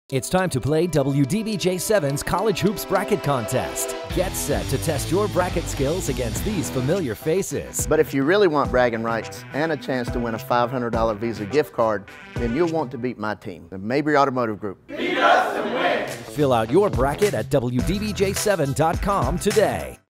It's time to play WDBJ7's College Hoops Bracket Contest. Get set to test your bracket skills against these familiar faces. But if you really want bragging rights and a chance to win a $500 Visa gift card, then you'll want to beat my team, the Mabry Automotive Group. Beat us and win! Fill out your bracket at WDBJ7.com today.